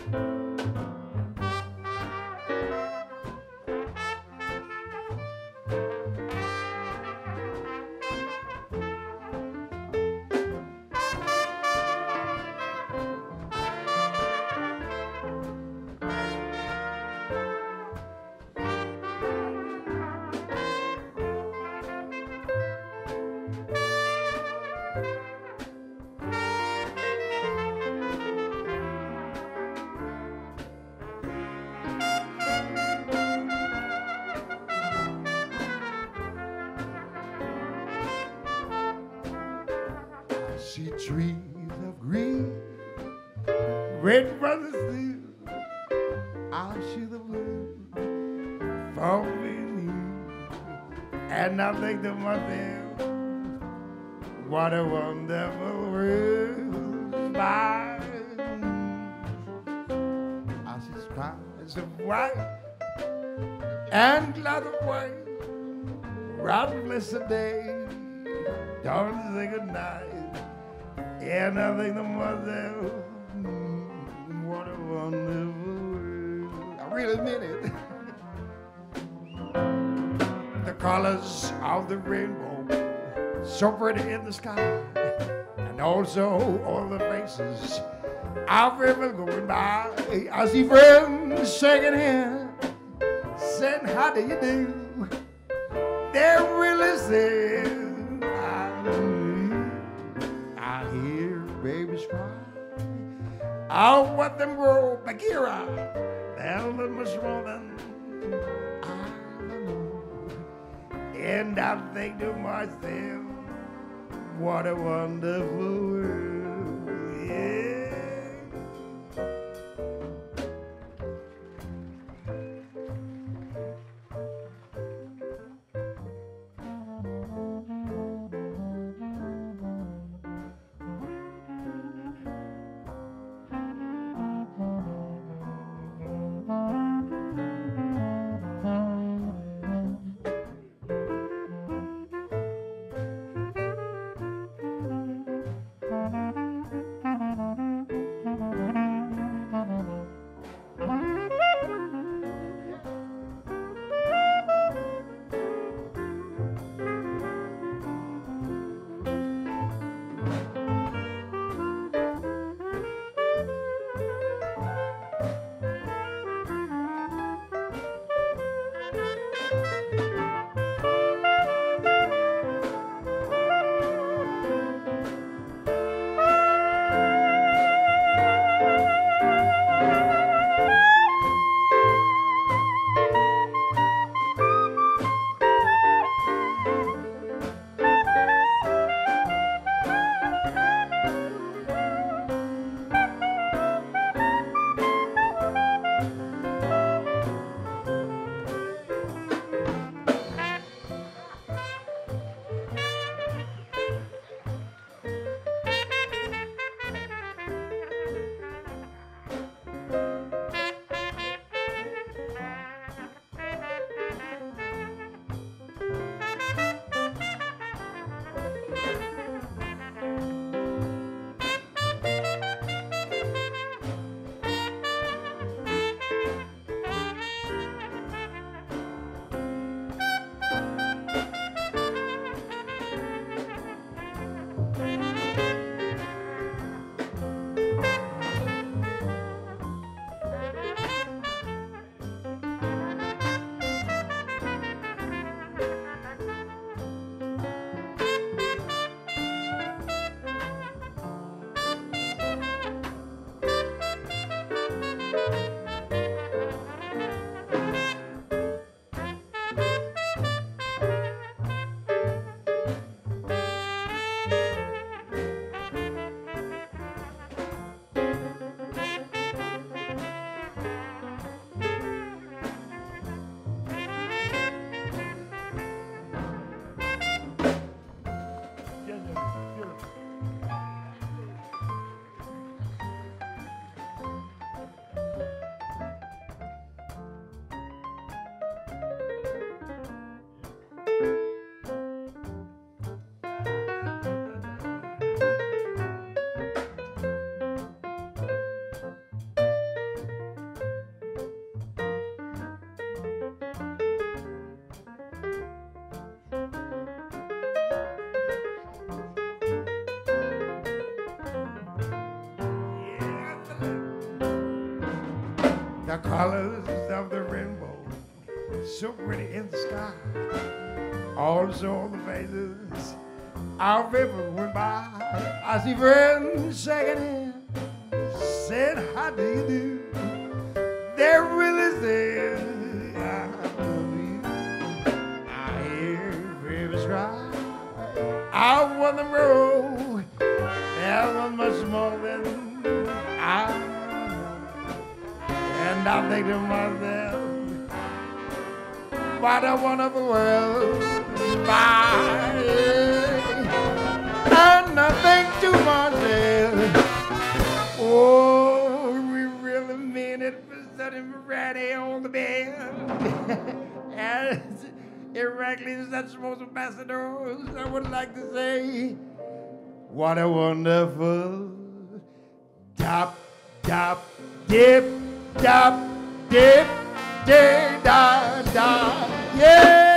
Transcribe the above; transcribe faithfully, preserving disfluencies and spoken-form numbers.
See trees of green, red roses too. I see the blue for me, and I think to myself, what a wonderful world. I see skies of white and clouds of white. God bless the day, don't say goodnight. And I think to myself, mm, what a wonderful world. I really mean it. The colors of the rainbow, so pretty in the sky, and also all the faces of people going by. I see friends shaking hands, saying, how do you do? They're really saying, I hear babies cry. I'll let them grow, Bagheera. They'll live much more than I know. And I think to myself, what a wonderful world. Yeah. The colors of the rainbow, so pretty in the sky. Also the faces of people went by. I see friends shaking hands, said, how do you do? They're really saying, I love you. I hear babies cry. I want them grow. There was much more than I know. And I think to myself, what a wonderful world. Bye. And I think to myself, oh, we really mean it for sitting ready on the bed. As Irakli, such most ambassadors, I would like to say, what a wonderful top, top, dip, top, dip, dip, da, da, yeah.